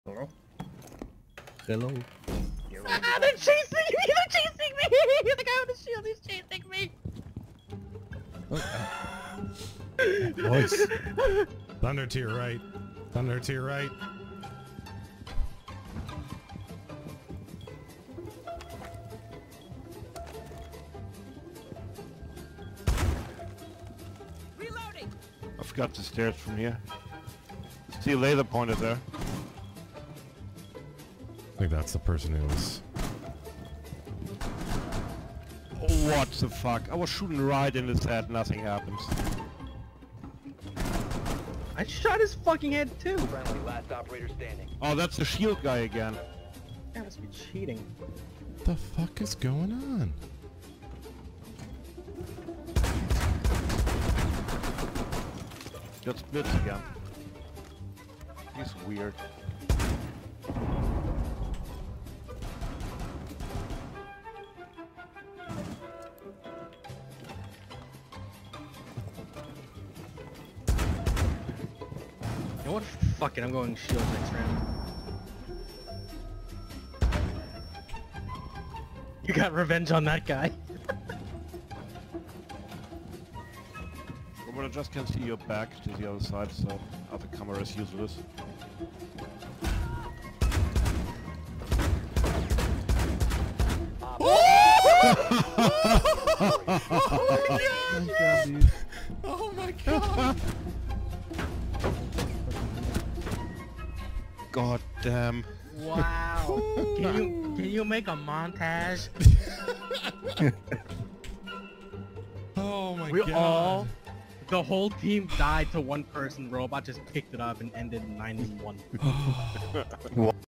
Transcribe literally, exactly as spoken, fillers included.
Hello? Hello. Ah, they're chasing me! They're chasing me! The guy with the shield is chasing me! Oh, voice. Thunder to your right. Thunder to your right. Reloading. I forgot the stairs from here. See a laser pointer there. I think that's the person who was... What the fuck? I was shooting right in his head, nothing happens. I shot his fucking head too! Friendly, last operator standing. Oh, that's the shield guy again. That must be cheating. What the fuck is going on? Got splits again. He's weird. You know what? Fuck it, I'm going shield next round. You got revenge on that guy. But I just can't see your back to the other side, so other camera is useless. Oh my god! God damn. Wow. Can you can you make a montage? Oh my We god. all, the whole team died to one person. Robot just picked it up and ended nine one.